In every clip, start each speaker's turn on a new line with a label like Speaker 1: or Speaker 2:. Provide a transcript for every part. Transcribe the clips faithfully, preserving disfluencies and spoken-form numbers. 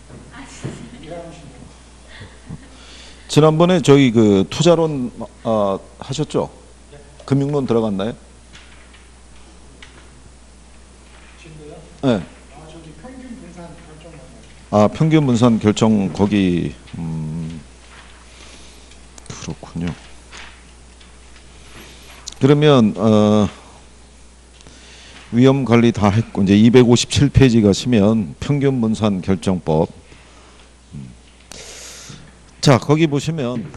Speaker 1: 지난번에 저희 그 투자론 어, 하셨죠? 금융론 들어갔나요? 네. 아, 평균 분산 결정 거기 음, 그렇군요. 그러면 어, 위험 관리 다 했고 이제 이백오십칠 페이지 가시면 평균 분산 결정법. 음. 자, 거기 보시면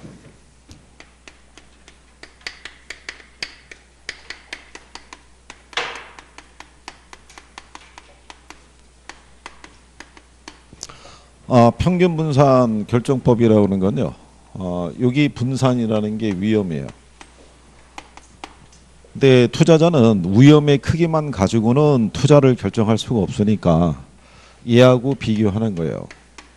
Speaker 1: 아, 평균 분산 결정법이라고 하는 건요. 어, 여기 분산이라는 게 위험이에요. 근데 투자자는 위험의 크기만 가지고는 투자를 결정할 수가 없으니까 얘하고 비교하는 거예요.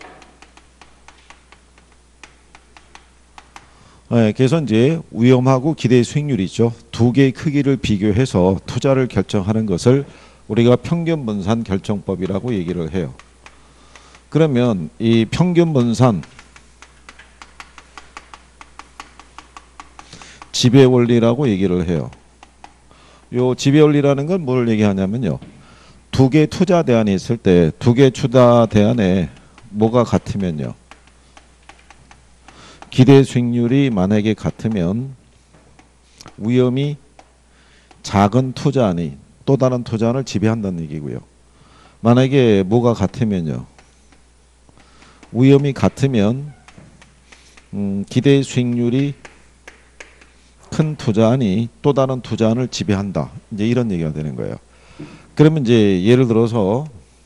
Speaker 1: 네, 그래서 이제 위험하고 기대 수익률이 있죠. 두 개의 크기를 비교해서 투자를 결정하는 것을 우리가 평균 분산 결정법이라고 얘기를 해요. 그러면 이 평균 분산 지배 원리라고 얘기를 해요. 요 지배 원리라는 건 뭘 얘기하냐면요. 두 개 투자 대안이 있을 때 두 개 투자 대안에 뭐가 같으면요. 기대 수익률이 만약에 같으면 위험이 작은 투자안이 또 다른 투자안을 지배한다는 얘기고요. 만약에 뭐가 같으면요. 위험이 같으면 음, 기대 수익률이 큰 투자안이 또 다른 투자안을 지배한다. 이제 이런 얘기가 되는 거예요. 그러면 이제 예를 들어서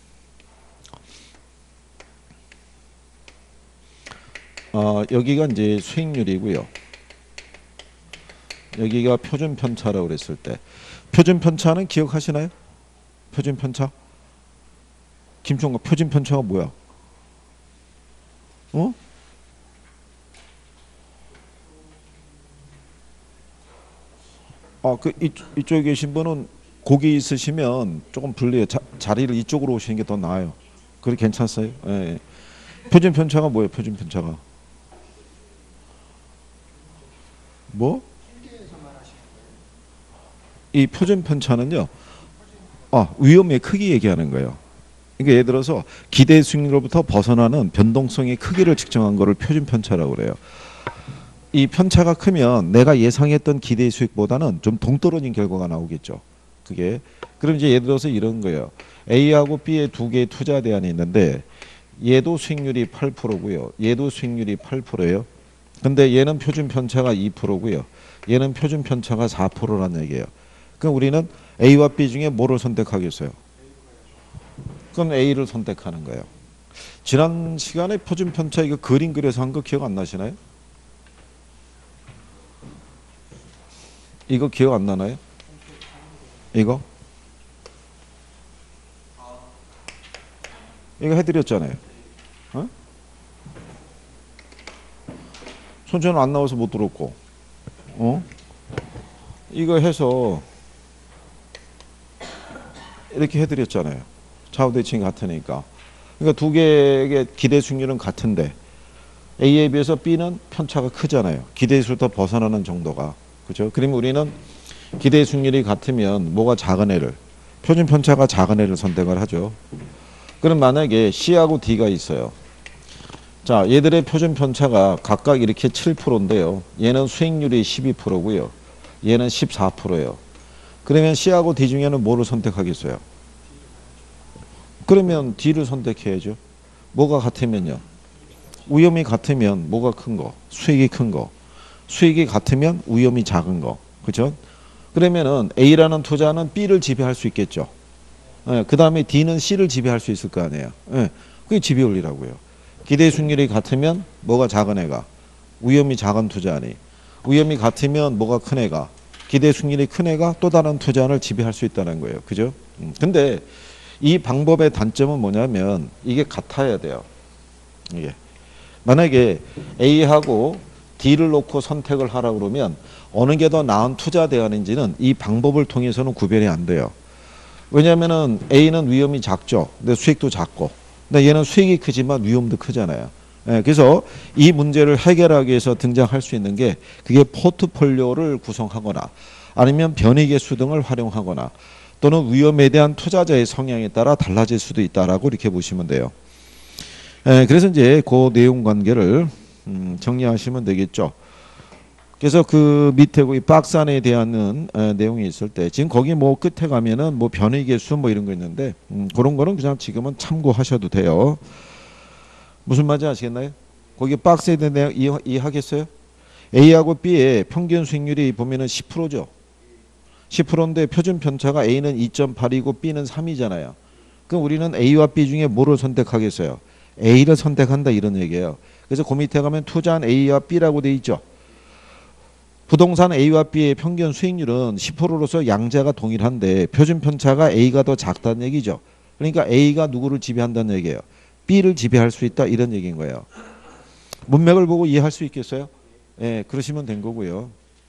Speaker 1: 어, 여기가 이제 수익률이고요. 여기가 표준 편차라고 그랬을 때 표준 편차는 기억하시나요? 표준 편차? 김총각 표준 편차가 뭐야? 어? 아, 그 이쪽, 이쪽에 계신 분은 고기 있으시면 조금 불리해. 자, 자리를 이쪽으로 오시는 게 더 나아요. 그래 괜찮았어요? 예, 예. 표준 편차가 뭐예요? 표준 편차가 뭐? 이 표준 편차는요. 아, 위험의 크기 얘기하는 거예요. 그러니까 예를 들어서 기대 수익률로부터 벗어나는 변동성의 크기를 측정한 거를 표준 편차라고 그래요. 이 편차가 크면 내가 예상했던 기대 수익보다는 좀 동떨어진 결과가 나오겠죠. 그게 그럼 이제 예를 들어서 이런 거예요. A하고 B의 두 개의 투자 대안이 있는데 얘도 수익률이 팔 퍼센트고요. 얘도 수익률이 팔 퍼센트예요. 근데 얘는 표준 편차가 이 퍼센트고요. 얘는 표준 편차가 사 퍼센트라는 얘기예요. 그럼 우리는 A와 B 중에 뭐를 선택하겠어요? 그럼 A를 선택하는 거예요. 지난 시간에 표준 편차 이거 그림 그려서 한 거 기억 안 나시나요? 이거 기억 안 나나요? 이거? 이거 해드렸잖아요. 어? 손전은 안 나와서 못 들었고, 어? 이거 해서 이렇게 해드렸잖아요. 좌우 대칭이 같으니까. 그러니까 두 개의 기대 수익률은 같은데 A에 비해서 B는 편차가 크잖아요. 기대수부터 벗어나는 정도가. 그죠? 그러면 우리는 기대 수익률이 같으면 뭐가 작은 애를 표준 편차가 작은 애를 선택을 하죠. 그럼 만약에 C하고 D가 있어요. 자, 얘들의 표준 편차가 각각 이렇게 칠 퍼센트인데요. 얘는 수익률이 십이 퍼센트고요. 얘는 십사 퍼센트예요. 그러면 C하고 D 중에는 뭐를 선택하겠어요? 그러면 D를 선택해야죠. 뭐가 같으면요. 위험이 같으면 뭐가 큰 거? 수익이 큰 거. 수익이 같으면 위험이 작은 거. 그렇죠? 그러면은 A라는 투자는 B를 지배할 수 있겠죠. 예, 그 다음에 D는 C를 지배할 수 있을 거 아니에요. 예, 그게 지배 원리라고요. 기대 수익률이 같으면 뭐가 작은 애가? 위험이 작은 투자니. 위험이 같으면 뭐가 큰 애가? 기대 수익률이 큰 애가 또 다른 투자를 지배할 수 있다는 거예요. 그죠? 음, 근데 이 방법의 단점은 뭐냐면 이게 같아야 돼요. 이게. 만약에 A하고 D를 놓고 선택을 하라고 그러면 어느 게 더 나은 투자 대안인지는 이 방법을 통해서는 구별이 안 돼요. 왜냐하면은 A는 위험이 작죠. 근데 수익도 작고. 근데 얘는 수익이 크지만 위험도 크잖아요. 예, 그래서 이 문제를 해결하기 위해서 등장할 수 있는 게 그게 포트폴리오를 구성하거나 아니면 변이계수 등을 활용하거나 또는 위험에 대한 투자자의 성향에 따라 달라질 수도 있다라고 이렇게 보시면 돼요. 예, 그래서 이제 그 내용 관계를 음, 정리하시면 되겠죠. 그래서 그 밑에 이 박스 안에 대한 에, 내용이 있을 때 지금 거기 뭐 끝에 가면은 뭐 변이계수 뭐 이런 거 있는데 음, 그런 거는 그냥 지금은 참고하셔도 돼요. 무슨 말인지 아시겠나요? 거기 박스에 대한 내용 이해, 이해하겠어요? A하고 B의 평균 수익률이 보면은 십 퍼센트죠. 십 퍼센트인데 표준 편차가 A는 이 점 팔이고 B는 삼이잖아요. 그럼 우리는 A와 B 중에 뭐를 선택하겠어요? A를 선택한다 이런 얘기예요. 그래서 그 밑에 가면 투자한 A와 B라고 돼 있죠. 부동산 A와 B의 평균 수익률은 십 퍼센트로서 양자가 동일한데 표준 편차가 A가 더 작다는 얘기죠. 그러니까 A가 누구를 지배한다는 얘기예요. B를 지배할 수 있다 이런 얘기인 거예요. 문맥을 보고 이해할 수 있겠어요? 예, 그러시면 된 거고요.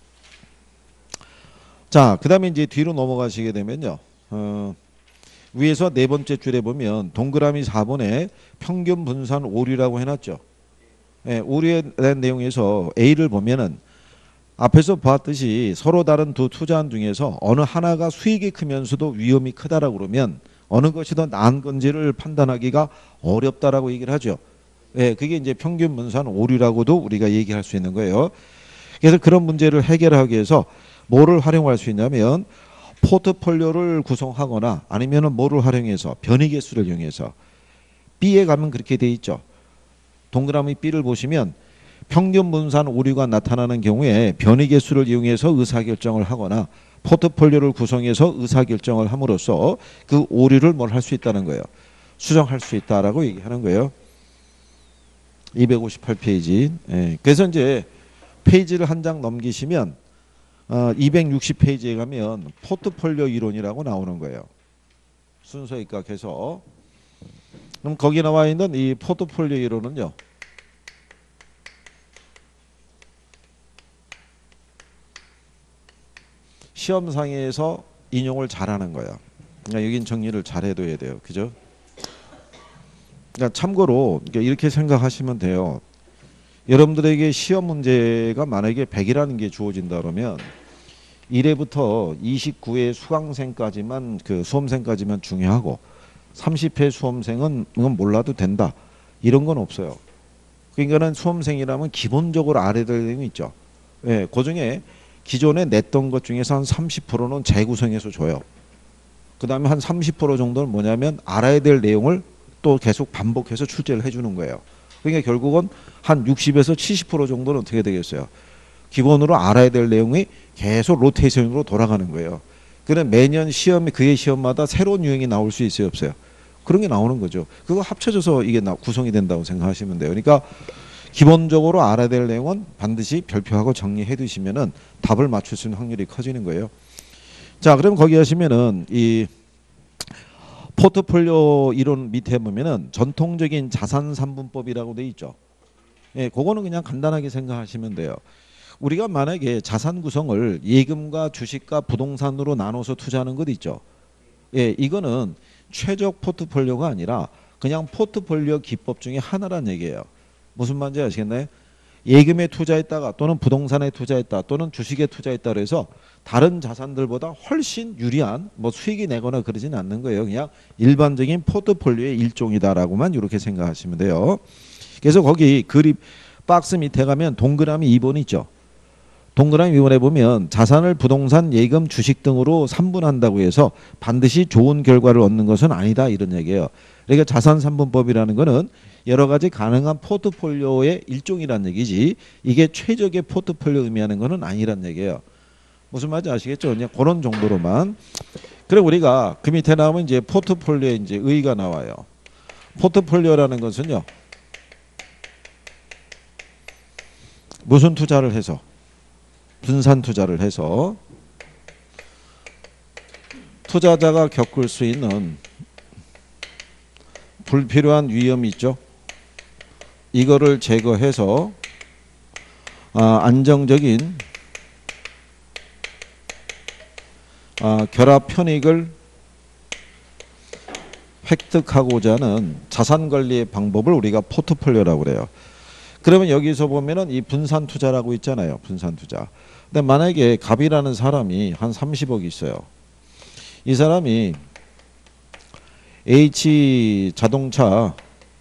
Speaker 1: 자, 그 다음에 이제 뒤로 넘어가시게 되면요. 어, 위에서 네 번째 줄에 보면 동그라미 사 번에 평균 분산 오류라고 해놨죠. 예, 오류에 대한 내용에서 A를 보면은 앞에서 봤듯이 서로 다른 두 투자한 중에서 어느 하나가 수익이 크면서도 위험이 크다라고 그러면 어느 것이 더 나은 건지를 판단하기가 어렵다라고 얘기를 하죠. 예, 그게 이제 평균 분산 오류라고도 우리가 얘기할 수 있는 거예요. 그래서 그런 문제를 해결하기 위해서 뭐를 활용할 수 있냐면 포트폴리오를 구성하거나 아니면은 뭐를 활용해서 변이계수를 이용해서 B에 가면 그렇게 돼 있죠. 동그라미 B를 보시면 평균 분산 오류가 나타나는 경우에 변이계수를 이용해서 의사결정을 하거나 포트폴리오를 구성해서 의사결정을 함으로써 그 오류를 뭘 할 수 있다는 거예요. 수정할 수 있다라고 얘기하는 거예요. 이백오십팔 페이지. 예. 그래서 이제 페이지를 한 장 넘기시면 어, 이백육십 페이지에 가면 포트폴리오 이론이라고 나오는 거예요. 순서 입각해서. 그럼 거기 나와 있는 이 포트폴리오 이론은요. 시험상에서 인용을 잘하는 거예요. 그러니까 여긴 정리를 잘 해둬야 돼요. 그죠? 그러니까 참고로 이렇게 생각하시면 돼요. 여러분들에게 시험 문제가 만약에 백이라는 게 주어진다 그러면 일 회부터 이십구 회 수강생까지만 그 수험생까지만 중요하고 삼십 회 수험생은 이건 몰라도 된다. 이런 건 없어요. 그러니까는 수험생이라면 기본적으로 알아야 될 내용이 있죠. 예, 그 중에 기존에 냈던 것 중에서 한 삼십 퍼센트는 재구성해서 줘요. 그 다음에 한 삼십 퍼센트 정도는 뭐냐면 알아야 될 내용을 또 계속 반복해서 출제를 해주는 거예요. 그러니까 결국은 한 육십에서 칠십 퍼센트 정도는 어떻게 되겠어요? 기본으로 알아야 될 내용이 계속 로테이션으로 돌아가는 거예요. 그럼 매년 시험이 그의 시험마다 새로운 유형이 나올 수 있어요, 없어요? 그런 게 나오는 거죠. 그거 합쳐져서 이게 구성이 된다고 생각하시면 돼요. 그러니까 기본적으로 알아야 될 내용은 반드시 별표하고 정리해 두시면은 답을 맞출 수 있는 확률이 커지는 거예요. 자, 그럼 거기 하시면은 이 포트폴리오 이론 밑에 보면은 전통적인 자산 삼분법이라고 돼 있죠. 예, 그거는 그냥 간단하게 생각하시면 돼요. 우리가 만약에 자산 구성을 예금과 주식과 부동산으로 나눠서 투자하는 것 있죠. 예, 이거는 최적 포트폴리오가 아니라 그냥 포트폴리오 기법 중에 하나란 얘기예요. 무슨 말인지 아시겠나요? 예금에 투자했다가 또는 부동산에 투자했다 또는 주식에 투자했다 그래서 다른 자산들보다 훨씬 유리한 뭐 수익이 내거나 그러진 않는 거예요. 그냥 일반적인 포트폴리오의 일종이다라고만 이렇게 생각하시면 돼요. 그래서 거기 그립 박스 밑에 가면 동그라미 이 번 있죠. 동그라미 이 번에 보면 자산을 부동산, 예금, 주식 등으로 삼분한다고 해서 반드시 좋은 결과를 얻는 것은 아니다 이런 얘기예요. 그러니까 자산 삼분법이라는 거는 여러 가지 가능한 포트폴리오의 일종이란 얘기지 이게 최적의 포트폴리오 의미하는 것은 아니란 얘기예요. 무슨 말인지 아시겠죠? 그냥 그런 정도로만. 그래 우리가 그 밑에 나오면 이제 포트폴리오에 이제 의의가 나와요. 포트폴리오라는 것은요. 무슨 투자를 해서 분산 투자를 해서 투자자가 겪을 수 있는 불필요한 위험이 있죠. 이거를 제거해서 아, 안정적인 아, 결합 편익을 획득하고자 하는 자산 관리의 방법을 우리가 포트폴리오라고 그래요. 그러면 여기서 보면은 이 분산 투자라고 있잖아요. 분산 투자. 근데 만약에 갑이라는 사람이 한 삼십억 있어요. 이 사람이 H 자동차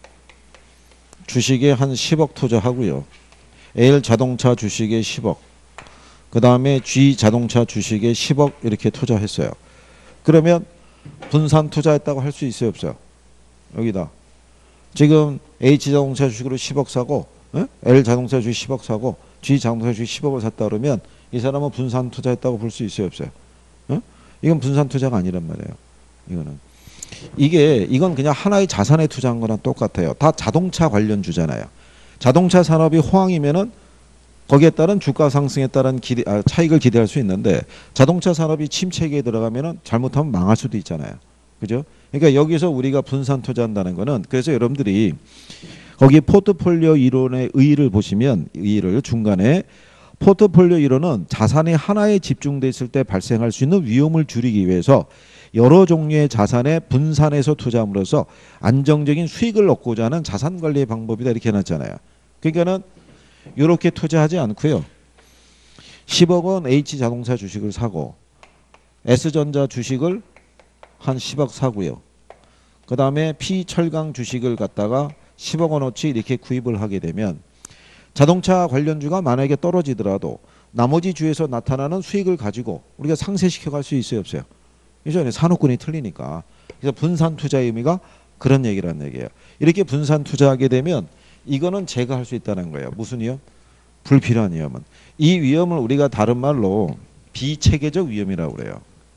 Speaker 1: 주식에 한 십억 투자하고요. L 자동차 주식에 십억. 그 다음에 G 자동차 주식에 십억 이렇게 투자했어요. 그러면 분산 투자했다고 할 수 있어요, 없어요? 여기다. 지금 H 자동차 주식으로 십억 사고, 에? L 자동차 주식 십억 사고, G 자동차 주식 십억을 샀다 그러면 이 사람은 분산 투자했다고 볼 수 있어요, 없어요? 에? 이건 분산 투자가 아니란 말이에요. 이거는. 이게 이건 그냥 하나의 자산에 투자한 거랑 똑같아요. 다 자동차 관련주잖아요. 자동차 산업이 호황이면은 거기에 따른 주가 상승에 따른 기대, 아, 차익을 기대할 수 있는데 자동차 산업이 침체기에 들어가면은 잘못하면 망할 수도 있잖아요. 그죠? 그러니까 여기서 우리가 분산 투자한다는 거는 그래서 여러분들이 거기 포트폴리오 이론의 의의를 보시면 의의를 중간에 포트폴리오 이론은 자산이 하나에 집중돼 있을 때 발생할 수 있는 위험을 줄이기 위해서 여러 종류의 자산에 분산해서 투자함으로써 안정적인 수익을 얻고자 하는 자산 관리의 방법이다 이렇게 해놨잖아요. 그러니까는 이렇게 투자하지 않고요. 십억 원 H 자동차 주식을 사고 S전자 주식을 한 십억 사고요. 그 다음에 P 철강 주식을 갖다가 십억 원어치 이렇게 구입을 하게 되면 자동차 관련주가 만약에 떨어지더라도 나머지 주에서 나타나는 수익을 가지고 우리가 상쇄시켜 갈 수 있어요, 없어요? 이전에 산업군이 틀리니까. 그래서 분산 투자의 의미가 그런 얘기라는 얘기예요. 이렇게 분산 투자하게 되면 이거는 제거할 수 있다는 거예요. 무슨 위험? 불필요한 위험은. 이 위험을 우리가 다른 말로 비체계적 위험이라고 그래요.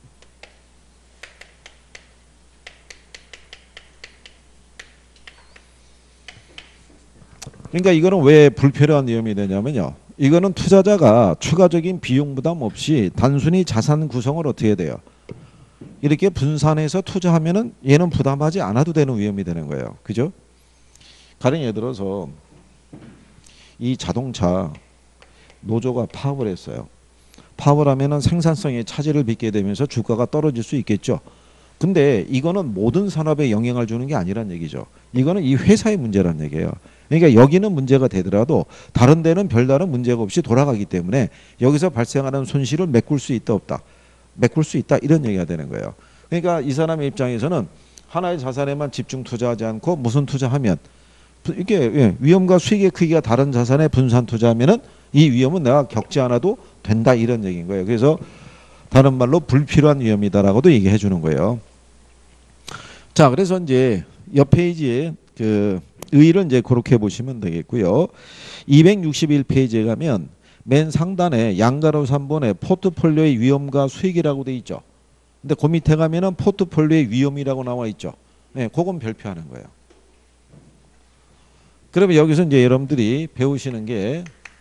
Speaker 1: 그러니까 이거는 왜 불필요한 위험이 되냐면요. 이거는 투자자가 추가적인 비용 부담 없이 단순히 자산 구성을 어떻게 해야 돼요? 이렇게 분산해서 투자하면은 얘는 부담하지 않아도 되는 위험이 되는 거예요. 그죠? 가령 예를 들어서 이 자동차 노조가 파업을 했어요. 파업을 하면은 생산성에 차질을 빚게 되면서 주가가 떨어질 수 있겠죠. 근데 이거는 모든 산업에 영향을 주는 게 아니란 얘기죠. 이거는 이 회사의 문제란 얘기예요. 그러니까 여기는 문제가 되더라도 다른 데는 별다른 문제가 없이 돌아가기 때문에 여기서 발생하는 손실을 메꿀 수 있다 없다. 메꿀 수 있다 이런 얘기가 되는 거예요. 그러니까 이 사람의 입장에서는 하나의 자산에만 집중 투자하지 않고 무슨 투자하면 이게 위험과 수익의 크기가 다른 자산에 분산 투자하면은 이 위험은 내가 겪지 않아도 된다 이런 얘기인 거예요. 그래서 다른 말로 불필요한 위험이다라고도 얘기해 주는 거예요. 자, 그래서 이제 옆 페이지에 그 의의를 이제 그렇게 보시면 되겠고요. 이백육십일 페이지에 가면 맨 상단에 양가로 삼 번에 포트폴리오의 위험과 수익이라고 돼 있죠. 근데 그 밑에 가면은 포트폴리오의 위험이라고 나와 있죠. 네, 그건 별표하는 거예요. 그러면 여기서 이제 여러분들이 배우시는 게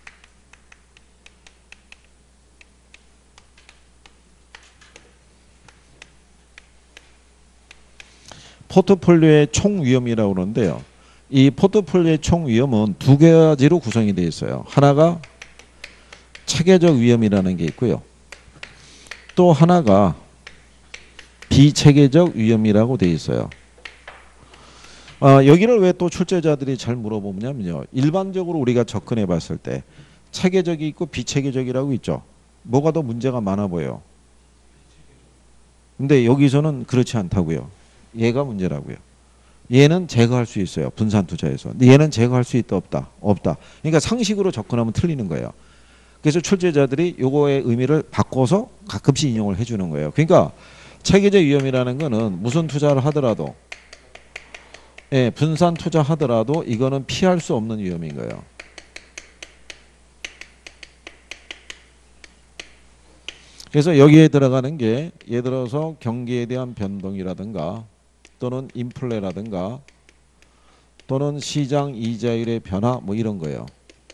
Speaker 1: 포트폴리오의 총 위험이라고 그러는데요. 이 포트폴리오의 총 위험은 두 가지로 구성이 되어 있어요. 하나가 체계적 위험이라는 게 있고요. 또 하나가 비체계적 위험이라고 되어 있어요. 아, 여기를 왜 또 출제자들이 잘 물어보냐면요. 일반적으로 우리가 접근해 봤을 때 체계적이 있고 비체계적이라고 있죠. 뭐가 더 문제가 많아 보여요. 근데 여기서는 그렇지 않다고요. 얘가 문제라고요. 얘는 제거할 수 있어요. 분산 투자에서. 근데 얘는 제거할 수 있다 없다. 없다. 그러니까 상식으로 접근하면 틀리는 거예요. 그래서 출제자들이 요거의 의미를 바꿔서 가끔씩 인용을 해주는 거예요. 그러니까 체계적 위험이라는 거는 무슨 투자를 하더라도 예, 분산 투자하더라도 이거는 피할 수 없는 위험인 거예요. 그래서 여기에 들어가는 게 예를 들어서 경기에 대한 변동이라든가 또는 인플레라든가 또는 시장 이자율의 변화 뭐 이런 거예요.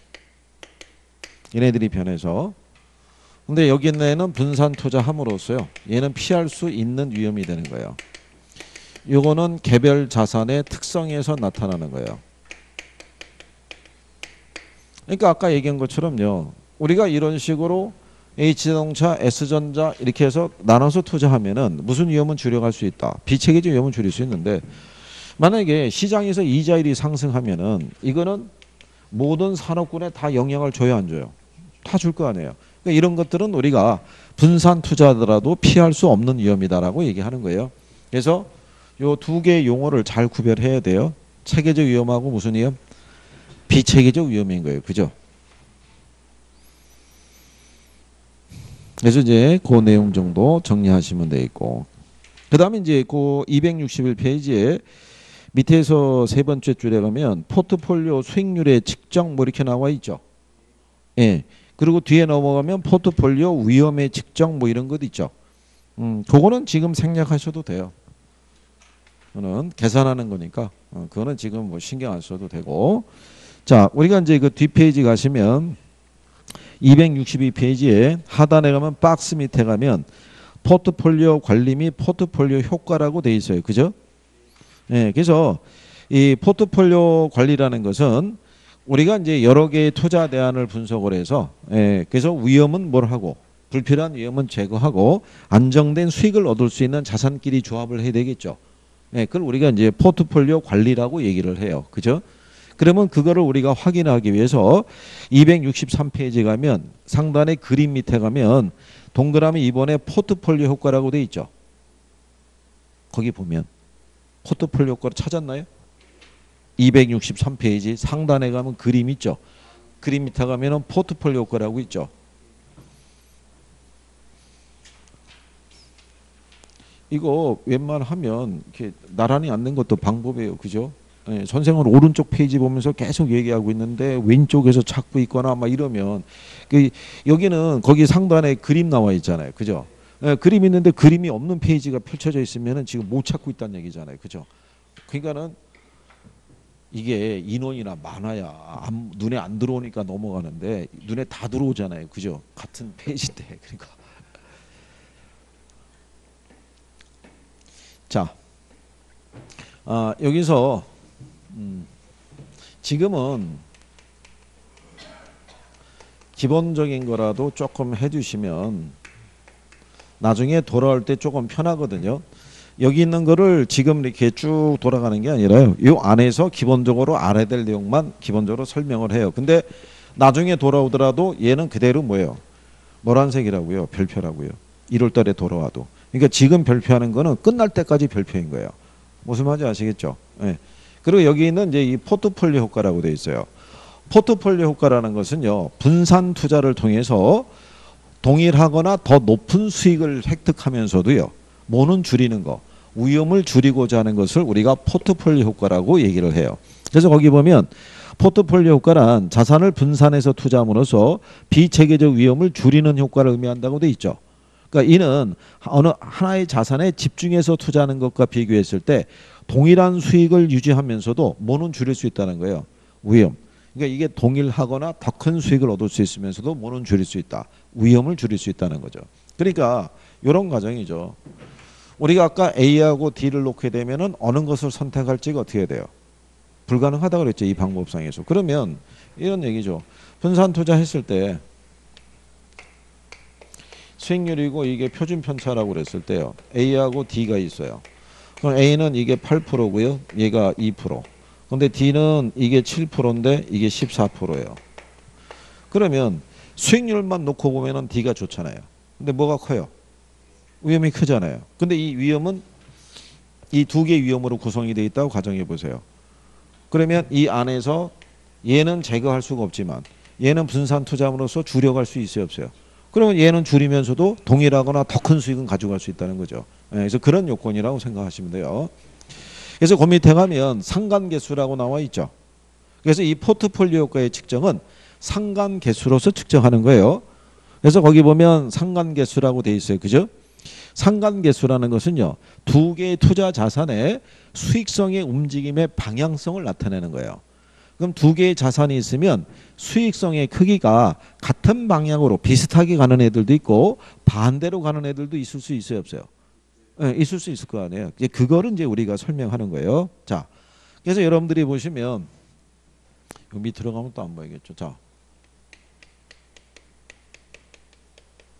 Speaker 1: 얘네들이 변해서. 근데 여기는 분산 투자함으로써요. 얘는 피할 수 있는 위험이 되는 거예요. 요거는 개별 자산의 특성에서 나타나는 거예요. 그러니까 아까 얘기한 것처럼요. 우리가 이런 식으로 H자동차, S전자 이렇게 해서 나눠서 투자하면은 무슨 위험은 줄여갈 수 있다. 비체계적 위험은 줄일 수 있는데 만약에 시장에서 이자율이 상승하면은 이거는 모든 산업군에 다 영향을 줘요, 안 줘요? 다 줄 거 아니에요. 그러니까 이런 것들은 우리가 분산 투자하더라도 피할 수 없는 위험이다라고 얘기하는 거예요. 그래서 요 두 개의 용어를 잘 구별해야 돼요. 체계적 위험하고 무슨 위험? 비체계적 위험인 거예요. 그죠? 그래서 이제 그 내용 정도 정리하시면 되겠고. 그 다음에 이제 그 이백육십일 페이지에 밑에서 세 번째 줄에 가면 포트폴리오 수익률의 측정 뭐 이렇게 나와 있죠. 예. 그리고 뒤에 넘어가면 포트폴리오 위험의 측정 뭐 이런 것 있죠. 음, 그거는 지금 생략하셔도 돼요. 그거는 계산하는 거니까 어, 그거는 지금 뭐 신경 안 써도 되고. 자, 우리가 이제 그 뒷페이지 가시면 이백육십이 페이지에 하단에 가면 박스 밑에 가면 포트폴리오 관리 및 포트폴리오 효과라고 돼 있어요. 그죠? 예, 그래서 이 포트폴리오 관리라는 것은 우리가 이제 여러 개의 투자 대안을 분석을 해서 예, 그래서 위험은 뭘 하고 불필요한 위험은 제거하고 안정된 수익을 얻을 수 있는 자산끼리 조합을 해야 되겠죠. 예, 그걸 우리가 이제 포트폴리오 관리라고 얘기를 해요. 그죠? 그러면 그거를 우리가 확인하기 위해서 이백육십삼 페이지 가면 상단의 그림 밑에 가면 동그라미 이번에 포트폴리오 효과라고 돼 있죠. 거기 보면 포트폴리오 효과를 찾았나요? 이백육십삼 페이지 상단에 가면 그림 있죠. 그림 밑에 가면 포트폴리오 효과라고 있죠. 이거 웬만하면 이렇게 나란히 앉는 것도 방법이에요. 그죠? 예, 선생은 오른쪽 페이지 보면서 계속 얘기하고 있는데 왼쪽에서 찾고 있거나 막 이러면 그 여기는 거기 상단에 그림 나와 있잖아요. 그죠? 예, 그림 있는데 그림이 없는 페이지가 펼쳐져 있으면 지금 못 찾고 있다는 얘기잖아요. 그죠? 그러니까는 이게 인원이나 많아야 안, 눈에 안 들어오니까 넘어가는데 눈에 다 들어오잖아요. 그죠? 같은 페이지인데. 그러니까 자, 아, 여기서 음, 지금은 기본적인 거라도 조금 해주시면 나중에 돌아올 때 조금 편하거든요. 여기 있는 거를 지금 이렇게 쭉 돌아가는 게 아니라요. 이 안에서 기본적으로 알아야 될 내용만 기본적으로 설명을 해요. 근데 나중에 돌아오더라도 얘는 그대로 뭐예요? 노란색이라고요. 별표라고요. 일월 달에 돌아와도. 그러니까 지금 별표하는 거는 끝날 때까지 별표인 거예요. 무슨 말인지 아시겠죠? 네. 그리고 여기 있는 이제 이 포트폴리오 효과라고 되어 있어요. 포트폴리오 효과라는 것은요. 분산 투자를 통해서 동일하거나 더 높은 수익을 획득하면서도요. 뭐는 줄이는 거, 위험을 줄이고자 하는 것을 우리가 포트폴리오 효과라고 얘기를 해요. 그래서 거기 보면 포트폴리오 효과란 자산을 분산해서 투자함으로써 비체계적 위험을 줄이는 효과를 의미한다고 돼 있죠. 그러니까 이는 어느 하나의 자산에 집중해서 투자하는 것과 비교했을 때 동일한 수익을 유지하면서도 뭐는 줄일 수 있다는 거예요. 위험. 그러니까 이게 동일하거나 더 큰 수익을 얻을 수 있으면서도 뭐는 줄일 수 있다. 위험을 줄일 수 있다는 거죠. 그러니까 이런 과정이죠. 우리가 아까 A하고 D를 놓게 되면은 어느 것을 선택할지가 어떻게 돼요? 불가능하다고 그랬죠. 이 방법상에서. 그러면 이런 얘기죠. 분산 투자했을 때 수익률이고 이게 표준 편차라고 그랬을 때요. A하고 D가 있어요. 그럼 A는 이게 팔 퍼센트고요. 얘가 이 퍼센트. 근데 D는 이게 칠 퍼센트인데 이게 십사 퍼센트예요. 그러면 수익률만 놓고 보면은 D가 좋잖아요. 근데 뭐가 커요? 위험이 크잖아요. 근데 이 위험은 이 두 개의 위험으로 구성이 되어 있다고 가정해 보세요. 그러면 이 안에서 얘는 제거할 수가 없지만 얘는 분산 투자함으로써 줄여갈 수 있어요, 없어요? 그러면 얘는 줄이면서도 동일하거나 더 큰 수익은 가져갈 수 있다는 거죠. 그래서 그런 요건이라고 생각하시면 돼요. 그래서 그 밑에 가면 상관계수라고 나와 있죠. 그래서 이 포트폴리오 효과의 측정은 상관계수로서 측정하는 거예요. 그래서 거기 보면 상관계수라고 돼 있어요. 그죠? 상관계수라는 것은요. 두 개의 투자 자산의 수익성의 움직임의 방향성을 나타내는 거예요. 그럼 두 개의 자산이 있으면 수익성의 크기가 같은 방향으로 비슷하게 가는 애들도 있고 반대로 가는 애들도 있을 수 있어요, 없어요? 네, 있을 수 있을 거 아니에요. 이제 그거를 이제 우리가 설명하는 거예요. 자, 그래서 여러분들이 보시면 여기 밑으로 가면 또 안 보이겠죠. 자,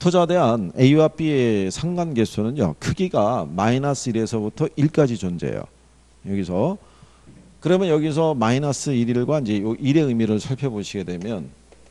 Speaker 1: 투자대한 A와 B의 상관계수는요. 크기가 마이너스 일에서부터 일까지 존재해요. 여기서 그러면 여기서 마이너스 일과 이제 요 일의 의미를 살펴보시게 되면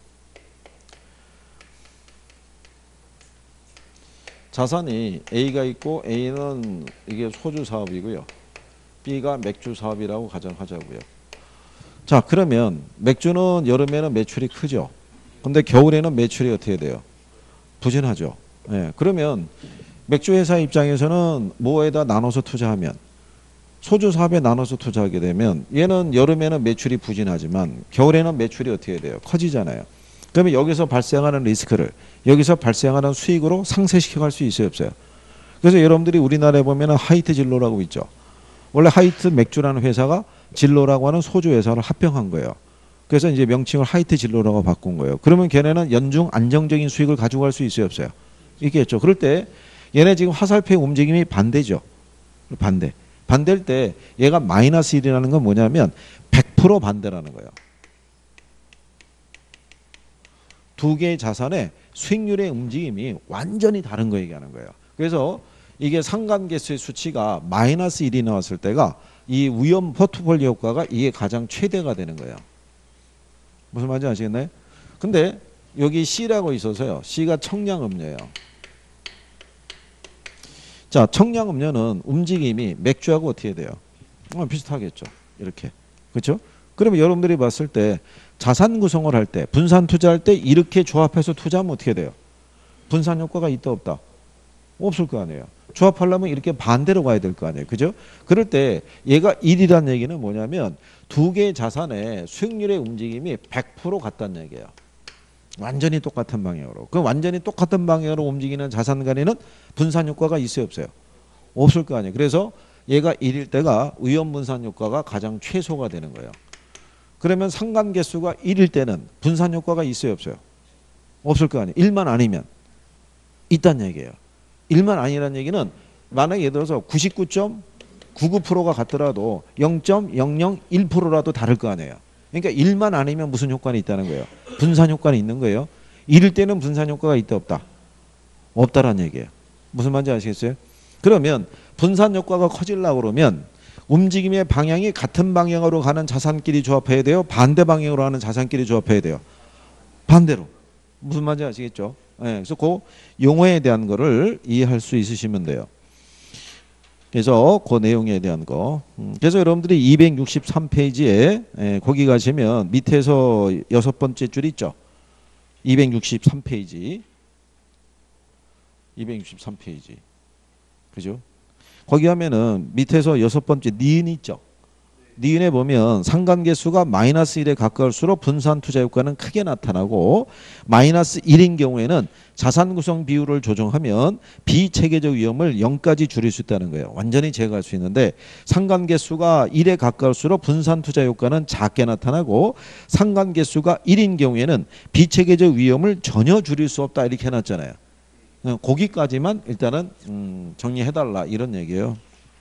Speaker 1: 자산이 A가 있고 A는 이게 소주 사업이고요. B가 맥주 사업이라고 가정하자고요. 자, 그러면 맥주는 여름에는 매출이 크죠. 근데 겨울에는 매출이 어떻게 돼요? 부진하죠. 예, 그러면 맥주 회사 입장에서는 뭐에다 나눠서 투자하면 소주 사업에 나눠서 투자하게 되면 얘는 여름에는 매출이 부진하지만 겨울에는 매출이 어떻게 돼요? 커지잖아요. 그러면 여기서 발생하는 리스크를 여기서 발생하는 수익으로 상쇄시켜 갈 수 있어요, 없어요? 그래서 여러분들이 우리나라에 보면은 하이트 진로라고 있죠. 원래 하이트 맥주라는 회사가 진로라고 하는 소주 회사를 합병한 거예요. 그래서 이제 명칭을 하이트 진로라고 바꾼 거예요. 그러면 걔네는 연중 안정적인 수익을 가지고 갈 수 있어요, 없어요? 있겠죠. 그럴 때 얘네 지금 화살표의 움직임이 반대죠. 반대. 반대일 때 얘가 마이너스 일이라는 건 뭐냐면 백 퍼센트 반대라는 거예요. 두 개의 자산의 수익률의 움직임이 완전히 다른 거 얘기하는 거예요. 그래서 이게 상관계수의 수치가 마이너스 일이 나왔을 때가 이 위험 포트폴리오 효과가 이게 가장 최대가 되는 거예요. 무슨 말인지 아시겠나요? 근데 여기 C라고 있어서요. C가 청량음료예요. 자, 청량음료는 움직임이 맥주하고 어떻게 돼요? 어, 비슷하겠죠. 이렇게. 그렇죠? 그러면 여러분들이 봤을 때 자산 구성을 할 때, 분산 투자할 때 이렇게 조합해서 투자하면 어떻게 돼요? 분산 효과가 있다 없다? 없을 거 아니에요. 조합하려면 이렇게 반대로 가야 될 거 아니에요. 그죠? 그럴 때 얘가 일이란 얘기는 뭐냐면 두 개의 자산의 수익률의 움직임이 백 퍼센트 같다는 얘기예요. 완전히 똑같은 방향으로. 그 완전히 똑같은 방향으로 움직이는 자산 간에는 분산 효과가 있어요, 없어요? 없을 거 아니에요. 그래서 얘가 일일 때가 위험 분산 효과가 가장 최소가 되는 거예요. 그러면 상관계수가 일일 때는 분산 효과가 있어요, 없어요? 없을 거 아니에요. 일만 아니면 있다는 얘기예요. 일만 아니라는 얘기는 만약에 예를 들어서 구십구 점 구구 퍼센트가 같더라도 영 점 영영일 퍼센트라도 다를 거 아니에요. 그러니까 일만 아니면 무슨 효과는 있다는 거예요? 분산 효과는 있는 거예요. 일일 때는 분산 효과가 있다 없다? 없다라는 얘기예요. 무슨 말인지 아시겠어요? 그러면 분산 효과가 커지려고 그러면 움직임의 방향이 같은 방향으로 가는 자산끼리 조합해야 돼요? 반대 방향으로 가는 자산끼리 조합해야 돼요? 반대로. 무슨 말인지 아시겠죠? 네, 그래서 그 용어에 대한 거를 이해할 수 있으시면 돼요. 그래서 그 내용에 대한 거. 그래서 여러분들이 이백육십삼 페이지에 예, 거기 가시면 밑에서 여섯 번째 줄 있죠. 이백육십삼 페이지. 이백육십삼 페이지. 그죠? 거기 하면은 밑에서 여섯 번째 니은 있죠. 니은에 보면 상관계수가 마이너스 일에 가까울수록 분산 투자 효과는 크게 나타나고 마이너스 일인 경우에는 자산 구성 비율을 조정하면 비체계적 위험을 영까지 줄일 수 있다는 거예요. 완전히 제거할 수 있는데 상관계수가 일에 가까울수록 분산 투자 효과는 작게 나타나고 상관계수가 일인 경우에는 비체계적 위험을 전혀 줄일 수 없다 이렇게 해놨잖아요. 거기까지만 일단은 음, 정리해달라 이런 얘기예요.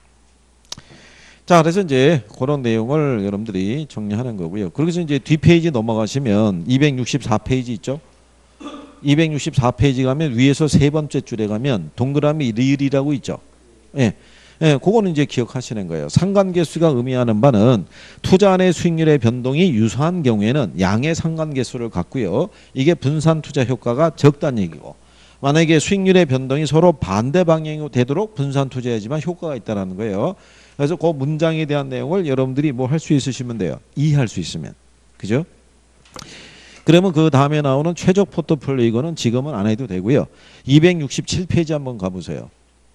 Speaker 1: 자, 그래서 이제 그런 내용을 여러분들이 정리하는 거고요. 그래서 이제 뒷페이지 넘어가시면 이백육십사 페이지 있죠. 이백육십사 페이지 가면 위에서 세 번째 줄에 가면 동그라미 리을이라고 있죠. 예. 예, 그거는 이제 기억하시는 거예요. 상관계수가 의미하는 바는 투자안의 수익률의 변동이 유사한 경우에는 양의 상관계수를 갖고요. 이게 분산 투자 효과가 적다는 얘기고. 만약에 수익률의 변동이 서로 반대 방향으로 되도록 분산 투자해야지만 효과가 있다는 거예요. 그래서 그 문장에 대한 내용을 여러분들이 뭐 할 수 있으시면 돼요. 이해할 수 있으면. 그죠? 그러면 그 다음에 나오는 최적 포트폴리오 이거는 지금은 안 해도 되고요. 이백육십칠 페이지 한번 가보세요.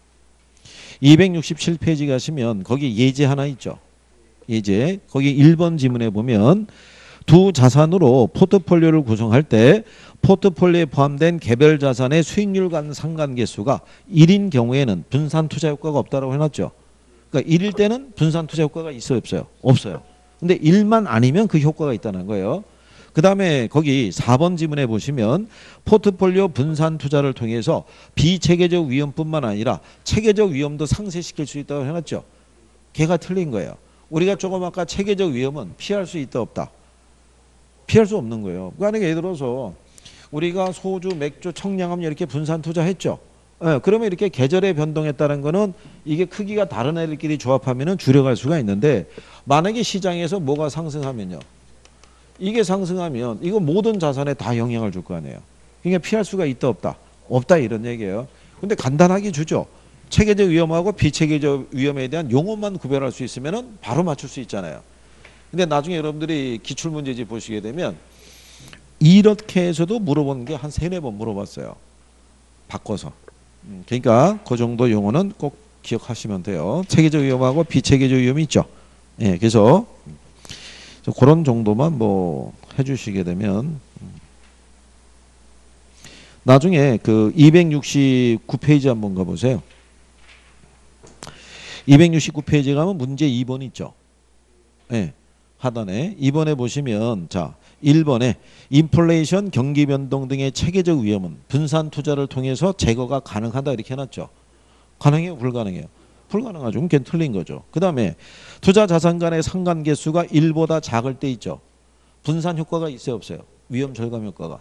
Speaker 1: 이백육십칠 페이지 가시면 거기 예제 하나 있죠. 예제. 거기 일 번 지문에 보면 두 자산으로 포트폴리오를 구성할 때 포트폴리오에 포함된 개별 자산의 수익률 간 상관계수가 일인 경우에는 분산 투자 효과가 없다고 해놨죠. 그러니까 일일 때는 분산 투자 효과가 있어요, 없어요? 없어요. 근데 일만 아니면 그 효과가 있다는 거예요. 그 다음에 거기 사 번 지문에 보시면 포트폴리오 분산 투자를 통해서 비체계적 위험뿐만 아니라 체계적 위험도 상쇄시킬 수 있다고 해놨죠. 걔가 틀린 거예요. 우리가 조금 아까 체계적 위험은 피할 수 있다 없다? 피할 수 없는 거예요. 그러니까 예를 들어서 우리가 소주, 맥주, 청량음료 이렇게 분산 투자했죠. 예, 그러면 이렇게 계절의 변동에 따른 거는 이게 크기가 다른 애들끼리 조합하면은 줄여갈 수가 있는데 만약에 시장에서 뭐가 상승하면요. 이게 상승하면 이거 모든 자산에 다 영향을 줄 거 아니에요. 그러니까 피할 수가 있다 없다. 없다 이런 얘기예요. 근데 간단하게 주죠. 체계적 위험하고 비체계적 위험에 대한 용어만 구별할 수 있으면은 바로 맞출 수 있잖아요. 근데 나중에 여러분들이 기출문제집 보시게 되면 이렇게 해서도 물어본 게 한 세네 번 물어봤어요. 바꿔서. 그러니까 그 정도 용어는 꼭 기억하시면 돼요. 체계적 위험하고 비체계적 위험이 있죠. 예, 그래서 그런 정도만 뭐 해주시게 되면 나중에 그 이백육십구 페이지 한번 가보세요. 이백육십구 페이지 가면 문제 이 번 있죠. 예, 하단에 이 번에 보시면 자 일 번에 인플레이션, 경기 변동 등의 체계적 위험은 분산 투자를 통해서 제거가 가능하다 이렇게 해놨죠. 가능해요? 불가능해요? 불가능하죠. 그럼 걔는 틀린 거죠. 그 다음에 투자 자산 간의 상관계수가 일보다 작을 때 있죠. 분산 효과가 있어요? 없어요? 위험 절감 효과가.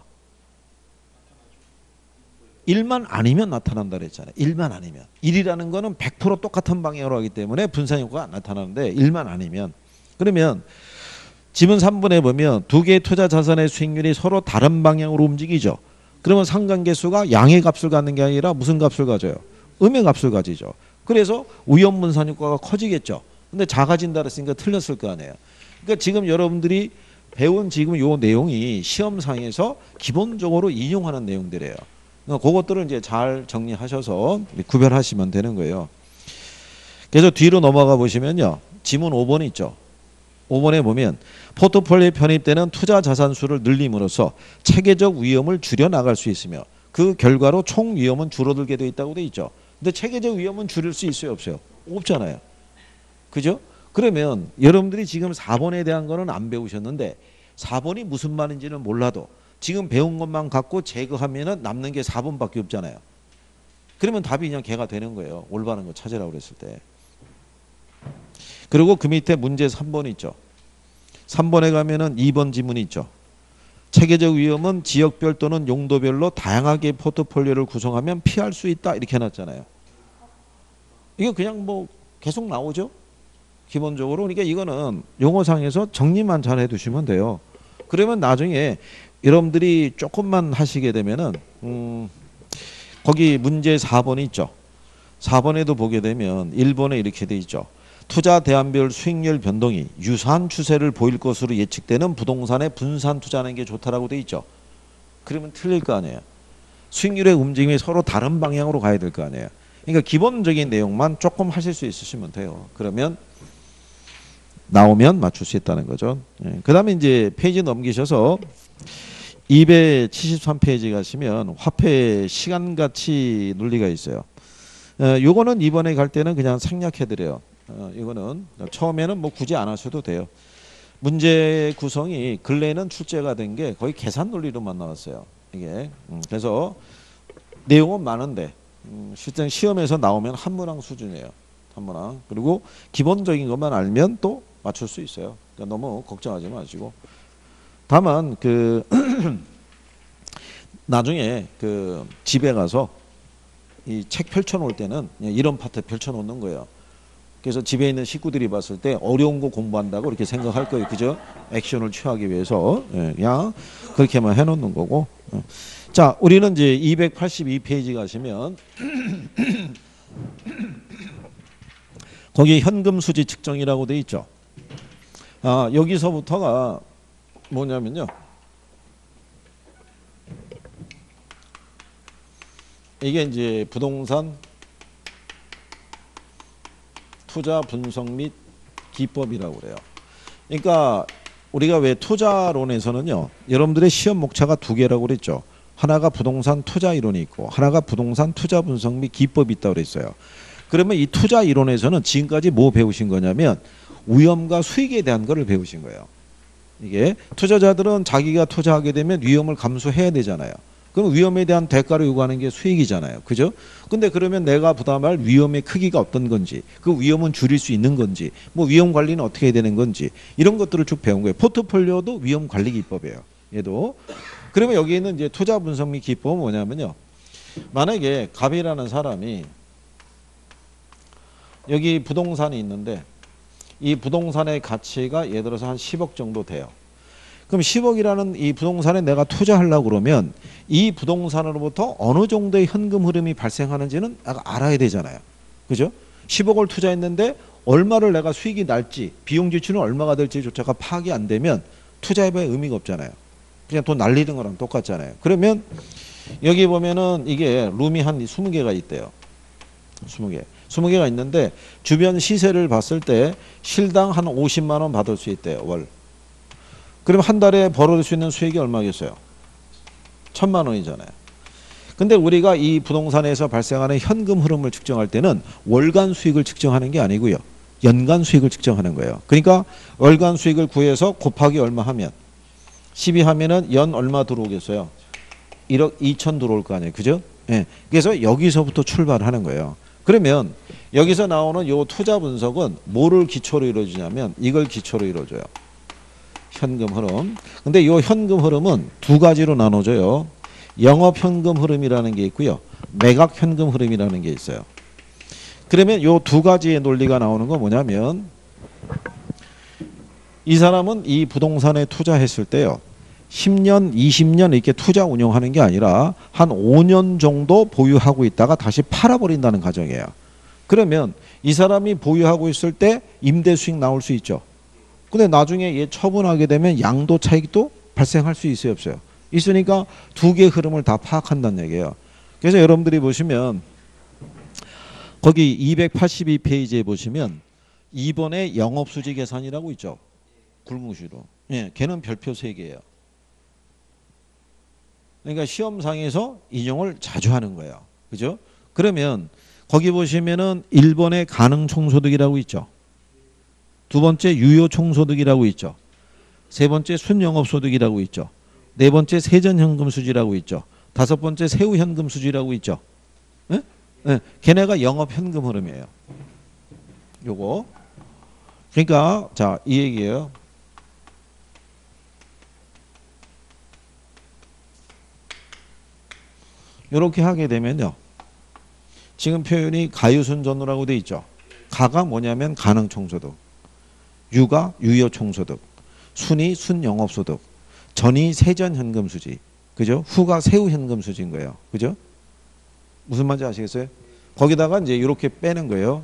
Speaker 1: 일만 아니면 나타난다 그랬잖아요. 일만 아니면. 일이라는 거는 백 퍼센트 똑같은 방향으로 하기 때문에 분산 효과가 안 나타나는데 일만 아니면. 그러면 지문 삼 번에 보면 두 개의 투자 자산의 수익률이 서로 다른 방향으로 움직이죠. 그러면 상관계수가 양의 값을 갖는 게 아니라 무슨 값을 가져요? 음의 값을 가지죠. 그래서 위험 분산 효과가 커지겠죠. 근데 작아진다 그랬으니까 틀렸을 거 아니에요. 그러니까 지금 여러분들이 배운 지금 요 내용이 시험상에서 기본적으로 인용하는 내용들이에요. 그러니까 그것들을 이제 잘 정리하셔서 구별하시면 되는 거예요. 그래서 뒤로 넘어가 보시면요. 지문 오 번 있죠. 오 번에 보면 포트폴리오에 편입되는 투자 자산 수를 늘림으로써 체계적 위험을 줄여나갈 수 있으며 그 결과로 총 위험은 줄어들게 되어 있다고 되어 있죠. 근데 체계적 위험은 줄일 수 있어요? 없어요? 없잖아요. 그죠? 그러면 여러분들이 지금 사 번에 대한 거는 안 배우셨는데 사 번이 무슨 말인지는 몰라도 지금 배운 것만 갖고 제거하면 남는 게 사 번밖에 없잖아요. 그러면 답이 그냥 개가 되는 거예요. 올바른 거 찾으라고 그랬을 때. 그리고 그 밑에 문제 삼 번 있죠. 삼 번에 가면은 이 번 지문이 있죠. 체계적 위험은 지역별 또는 용도별로 다양하게 포트폴리오를 구성하면 피할 수 있다 이렇게 해놨잖아요. 이거 그냥 뭐 계속 나오죠. 기본적으로. 그러니까 이거는 용어상에서 정리만 잘 해두시면 돼요. 그러면 나중에 여러분들이 조금만 하시게 되면은 음 거기 문제 사 번이 있죠. 사 번에도 보게 되면 일 번에 이렇게 돼 있죠. 투자 대안별 수익률 변동이 유사한 추세를 보일 것으로 예측되는 부동산에 분산 투자하는 게 좋다라고 돼 있죠. 그러면 틀릴 거 아니에요. 수익률의 움직임이 서로 다른 방향으로 가야 될 거 아니에요. 그러니까 기본적인 내용만 조금 하실 수 있으시면 돼요. 그러면 나오면 맞출 수 있다는 거죠. 예. 그 다음에 이제 페이지 넘기셔서 이백칠십삼 페이지 가시면 화폐 시간가치 논리가 있어요. 어, 요거는 이번에 갈 때는 그냥 생략해드려요. 어, 이거는 처음에는 뭐 굳이 안 하셔도 돼요. 문제 구성이 근래에는 출제가 된 게 거의 계산 논리로만 나왔어요. 이게 음, 그래서 내용은 많은데 음, 실제 시험에서 나오면 한문항 수준이에요. 한문항. 그리고 기본적인 것만 알면 또 맞출 수 있어요. 그러니까 너무 걱정하지 마시고. 다만 그 나중에 그 집에 가서 이 책 펼쳐놓을 때는 이런 파트 펼쳐놓는 거예요. 그래서 집에 있는 식구들이 봤을 때 어려운 거 공부한다고 이렇게 생각할 거예요. 그죠? 액션을 취하기 위해서. 예, 그냥 그렇게만 해놓는 거고. 자, 우리는 이제 이백팔십이 페이지 가시면 거기 현금 수지 측정이라고 돼 있죠. 아, 여기서부터가 뭐냐면요. 이게 이제 부동산 투자 분석 및 기법이라고 그래요. 그러니까 우리가 왜 투자론에서는요. 여러분들의 시험 목차가 두 개라고 그랬죠. 하나가 부동산 투자 이론이 있고 하나가 부동산 투자 분석 및 기법이 있다고 그랬어요. 그러면 이 투자 이론에서는 지금까지 뭐 배우신 거냐면 위험과 수익에 대한 거를 배우신 거예요. 이게 투자자들은 자기가 투자하게 되면 위험을 감수해야 되잖아요. 그럼 위험에 대한 대가를 요구하는 게 수익이잖아요. 그죠? 근데 그러면 내가 부담할 위험의 크기가 어떤 건지, 그 위험은 줄일 수 있는 건지, 뭐 위험 관리는 어떻게 해야 되는 건지, 이런 것들을 쭉 배운 거예요. 포트폴리오도 위험 관리 기법이에요. 얘도. 그러면 여기 있는 이제 투자 분석 및 기법은 뭐냐면요. 만약에 갑이라는 사람이 여기 부동산이 있는데 이 부동산의 가치가 예를 들어서 한 십억 정도 돼요. 그럼 십억이라는 이 부동산에 내가 투자하려고 그러면 이 부동산으로부터 어느 정도의 현금 흐름이 발생하는지는 알아야 되잖아요. 그죠? 십억을 투자했는데 얼마를 내가 수익이 날지 비용 지출은 얼마가 될지조차가 파악이 안 되면 투자해봐야 의미가 없잖아요. 그냥 돈 날리는 거랑 똑같잖아요. 그러면 여기 보면은 이게 룸이 한 스무 개가 있대요. 스무 개. 스무 개가 있는데 주변 시세를 봤을 때 실당 한 오십만 원 받을 수 있대요. 월. 그럼 한 달에 벌어들 수 있는 수익이 얼마겠어요? 천만 원이잖아요. 근데 우리가 이 부동산에서 발생하는 현금 흐름을 측정할 때는 월간 수익을 측정하는 게 아니고요. 연간 수익을 측정하는 거예요. 그러니까 월간 수익을 구해서 곱하기 얼마 하면 십이 하면은 연 얼마 들어오겠어요? 일억 이천 들어올 거 아니에요. 그죠? 예. 그래서 여기서부터 출발하는 거예요. 그러면 여기서 나오는 요 투자 분석은 뭐를 기초로 이루어지냐면 이걸 기초로 이루어져요. 현금 흐름. 근데 이 현금 흐름은 두 가지로 나눠져요. 영업 현금 흐름이라는 게 있고요. 매각 현금 흐름이라는 게 있어요. 그러면 이 두 가지의 논리가 나오는 건 뭐냐면 이 사람은 이 부동산에 투자했을 때요. 십 년, 이십 년 이렇게 투자 운영하는 게 아니라 한 오 년 정도 보유하고 있다가 다시 팔아버린다는 가정이에요. 그러면 이 사람이 보유하고 있을 때 임대 수익 나올 수 있죠. 근데 나중에 얘 처분하게 되면 양도 차익도 발생할 수 있어요, 없어요? 있으니까 두 개의 흐름을 다 파악한다는 얘기예요. 그래서 여러분들이 보시면 거기 이백팔십이 페이지에 보시면 이 번에 영업수지 계산이라고 있죠. 굵은 글씨로. 예, 걔는 별표 세 개예요. 그러니까 시험상에서 인용을 자주 하는 거예요. 그죠? 그러면 거기 보시면은 일 번에 가능총소득이라고 있죠. 두 번째 유효총소득이라고 있죠. 세 번째 순영업소득이라고 있죠. 네 번째 세전현금수지라고 있죠. 다섯 번째 세후현금수지라고 있죠. 네? 네. 걔네가 영업현금 흐름이에요. 요거. 그러니까 자, 이 얘기예요. 이렇게 하게 되면요. 지금 표현이 가유순전후라고 돼 있죠. 가가 뭐냐면 가능총소득, 유가 유효총소득, 순이 순영업소득, 전이 세전현금수지, 그죠? 후가 세후현금수지인 거예요. 그죠? 무슨 말인지 아시겠어요? 거기다가 이제 이렇게 빼는 거예요.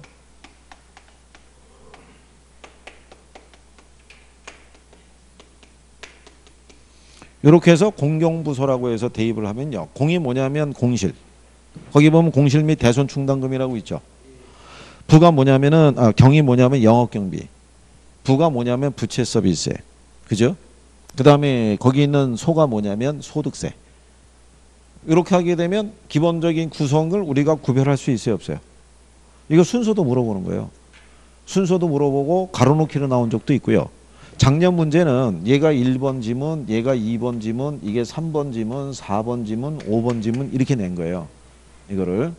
Speaker 1: 이렇게 해서 공경부서라고 해서 대입을 하면요. 공이 뭐냐면 공실. 거기 보면 공실 및 대손충당금이라고 있죠. 부가 뭐냐면은 아, 경이 뭐냐면 영업경비. 부가 뭐냐면 부채 서비스세. 그죠? 그 다음에 거기 있는 소가 뭐냐면 소득세. 이렇게 하게 되면 기본적인 구성을 우리가 구별할 수 있어요, 없어요? 이거 순서도 물어보는 거예요. 순서도 물어보고 가로놓기로 나온 적도 있고요. 작년 문제는 얘가 일 번 지문, 얘가 이 번 지문, 이게 삼 번 지문, 사 번 지문, 오 번 지문 이렇게 낸 거예요. 이거를.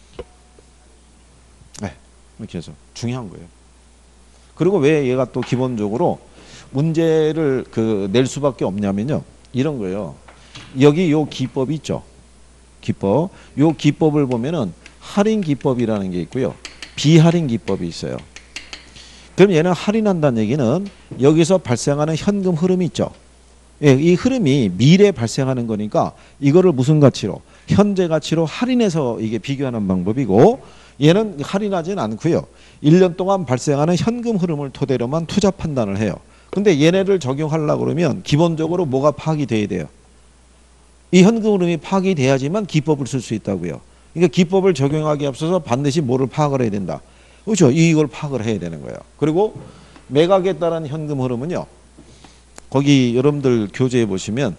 Speaker 1: 네, 이렇게 해서 중요한 거예요. 그리고 왜 얘가 또 기본적으로 문제를 그 낼 수밖에 없냐면요. 이런 거예요. 여기 요 기법이 있죠. 기법. 요 기법을 보면은 할인 기법이라는 게 있고요. 비할인 기법이 있어요. 그럼 얘는 할인한다는 얘기는 여기서 발생하는 현금 흐름이 있죠. 예, 이 흐름이 미래에 발생하는 거니까 이거를 무슨 가치로? 현재 가치로 할인해서 이게 비교하는 방법이고 얘는 할인하지는 않고요. 일 년 동안 발생하는 현금 흐름을 토대로만 투자 판단을 해요. 근데 얘네를 적용하려고 그러면 기본적으로 뭐가 파악이 돼야 돼요? 이 현금 흐름이 파악이 돼야지만 기법을 쓸 수 있다고요. 그러니까 기법을 적용하기 앞서서 반드시 뭐를 파악을 해야 된다. 그렇죠. 이걸 파악을 해야 되는 거예요. 그리고 매각에 따른 현금 흐름은요. 거기 여러분들 교재에 보시면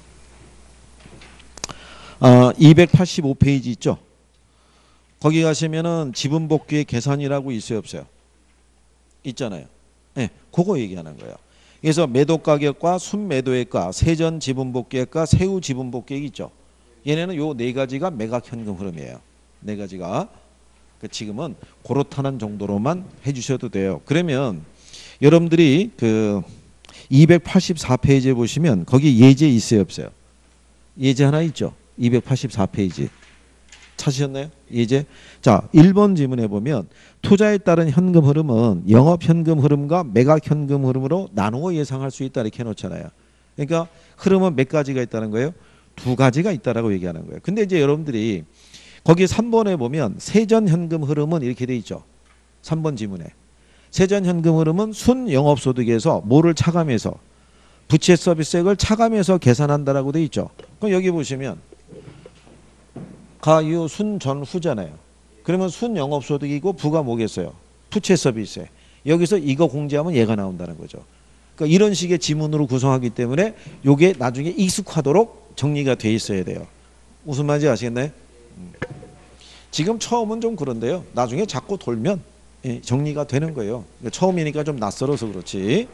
Speaker 1: 어, 이백팔십오 페이지 있죠. 거기 가시면은 지분 복귀의 계산이라고 있어요, 없어요? 있잖아요. 네, 그거 얘기하는 거예요. 그래서 매도 가격과 순매도액과 세전 지분 복귀액과 세후 지분 복귀액 있죠. 얘네는 요 네 가지가 매각 현금 흐름이에요. 네 가지가. 지금은 그렇다는 정도로만 해주셔도 돼요. 그러면 여러분들이 그 이백팔십사 페이지에 보시면 거기 예제 있어요, 없어요? 예제 하나 있죠. 이백팔십사 페이지. 찾으셨나요? 예제. 자, 일 번 지문에 보면 투자에 따른 현금 흐름은 영업 현금 흐름과 매각 현금 흐름으로 나누어 예상할 수 있다 이렇게 해놓잖아요. 그러니까 흐름은 몇 가지가 있다는 거예요? 두 가지가 있다라고 얘기하는 거예요. 근데 이제 여러분들이 거기 삼 번에 보면 세전 현금 흐름은 이렇게 돼 있죠. 삼 번 지문에. 세전 현금 흐름은 순 영업소득에서 뭐를 차감해서 부채 서비스액을 차감해서 계산한다라고 돼 있죠. 그럼 여기 보시면 가유 순 전 후잖아요. 그러면 순 영업소득이고 부가 뭐겠어요? 부채 서비스액. 여기서 이거 공제하면 얘가 나온다는 거죠. 그러니까 이런 식의 지문으로 구성하기 때문에 이게 나중에 익숙하도록 정리가 돼 있어야 돼요. 무슨 말인지 아시겠나요? 지금 처음은 좀 그런데요. 나중에 자꾸 돌면 정리가 되는 거예요. 처음이니까 좀 낯설어서 그렇지.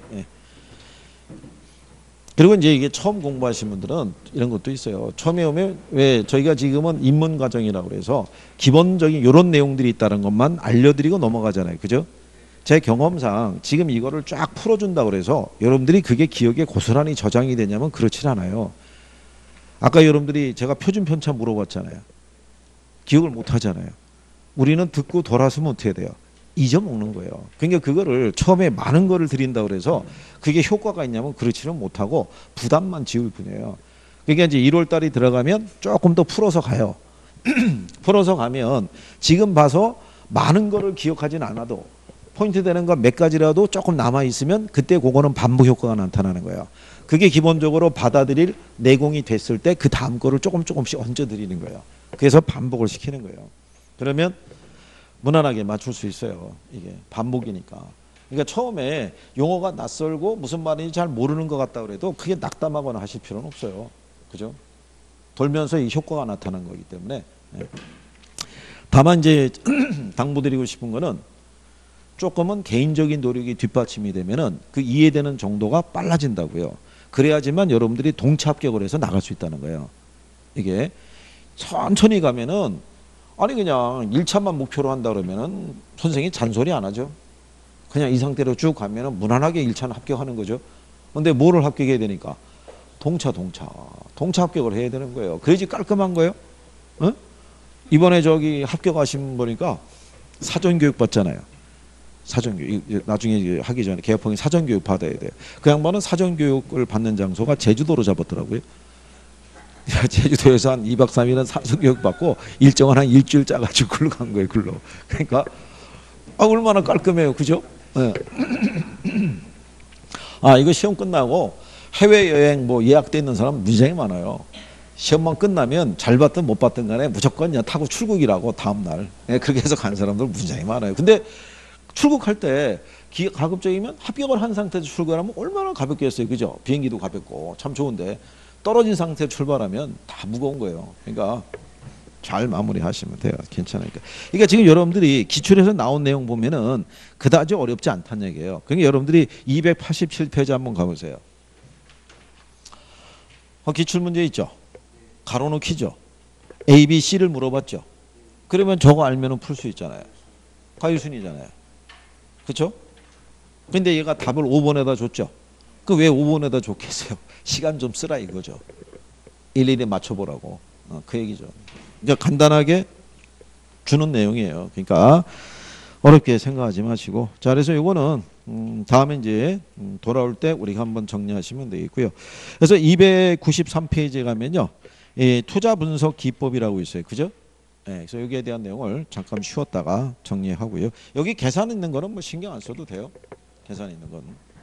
Speaker 1: 그리고 이제 이게 처음 공부하신 분들은 이런 것도 있어요. 처음에 오면 왜 저희가 지금은 입문 과정이라고 그래서 기본적인 이런 내용들이 있다는 것만 알려드리고 넘어가잖아요. 그죠? 제 경험상 지금 이거를 쫙 풀어준다고 그래서 여러분들이 그게 기억에 고스란히 저장이 되냐면 그렇진 않아요. 아까 여러분들이 제가 표준 편차 물어봤잖아요. 기억을 못 하잖아요. 우리는 듣고 돌아서면 어떻게 돼요? 잊어먹는 거예요. 그러니까 그거를 처음에 많은 거를 드린다고 그래서 그게 효과가 있냐면 그렇지는 못하고 부담만 지울 뿐이에요. 그러니까 이제 일월 달이 들어가면 조금 더 풀어서 가요. 풀어서 가면 지금 봐서 많은 거를 기억하진 않아도 포인트 되는 거 몇 가지라도 조금 남아 있으면 그때 그거는 반복 효과가 나타나는 거예요. 그게 기본적으로 받아들일 내공이 됐을 때 그 다음 거를 조금 조금씩 얹어 드리는 거예요. 그래서 반복을 시키는 거예요. 그러면 무난하게 맞출 수 있어요. 이게 반복이니까. 그러니까 처음에 용어가 낯설고 무슨 말인지 잘 모르는 것 같다 그래도 크게 낙담하거나 하실 필요는 없어요. 그죠? 돌면서 이 효과가 나타나는 거기 때문에. 다만 이제 당부드리고 싶은 거는 조금은 개인적인 노력이 뒷받침이 되면은 그 이해되는 정도가 빨라진다고요. 그래야지만 여러분들이 동차 합격을 해서 나갈 수 있다는 거예요. 이게 천천히 가면은 아니 그냥 일 차만 목표로 한다 그러면은 선생님이 잔소리 안 하죠. 그냥 이 상태로 쭉 가면은 무난하게 일 차는 합격하는 거죠. 근데 뭐를 합격해야 되니까? 동차 동차. 동차 합격을 해야 되는 거예요. 그래야지 깔끔한 거예요. 어? 이번에 저기 합격하신 거니까 사전교육 받잖아요. 사전교육. 나중에 하기 전에 개업형이 사전교육 받아야 돼요. 그 양반은 사전교육을 받는 장소가 제주도로 잡았더라고요. 제주도에서 한 이 박 삼 일은 사전교육 받고 일정은 한 일주일 짜가지고 글로 간 거예요. 글로. 그러니까 아, 얼마나 깔끔해요. 그죠? 네. 아, 이거 시험 끝나고 해외여행 뭐 예약돼 있는 사람 굉장히 많아요. 시험만 끝나면 잘 봤든 못 봤든 간에 무조건 그냥 타고 출국이라고 다음날. 네, 그렇게 해서 간 사람들 굉장히 많아요. 근데 출국할 때 가급적이면 합격을 한 상태에서 출국하면 얼마나 가볍겠어요. 그죠? 비행기도 가볍고 참 좋은데 떨어진 상태로 출발하면 다 무거운 거예요. 그러니까 잘 마무리하시면 돼요. 괜찮으니까. 그러니까 지금 여러분들이 기출에서 나온 내용 보면은 그다지 어렵지 않다는 얘기예요. 그러니까 여러분들이 이백팔십칠 페이지 한번 가보세요. 어, 기출 문제 있죠. 가로놓기죠. A, B, C를 물어봤죠. 그러면 저거 알면은 풀 수 있잖아요. 가유순이잖아요. 그렇죠? 근데 얘가 답을 오 번에다 줬죠. 그 왜 오 번에다 줬겠어요? 시간 좀 쓰라 이거죠. 일일이 맞춰보라고. 어, 그 얘기죠. 이제 간단하게 주는 내용이에요. 그러니까 어렵게 생각하지 마시고. 자, 그래서 이거는 음, 다음에 이제 음, 돌아올 때 우리가 한번 정리하시면 되겠고요. 그래서 이백구십삼 페이지에 가면요, 이 투자 분석 기법이라고 있어요. 그죠? 네, 그래서 여기에 대한 내용을 잠깐 쉬었다가 정리하고요. 여기 계산 있는 거는 뭐 신경 안 써도 돼요. 계산 있는 건.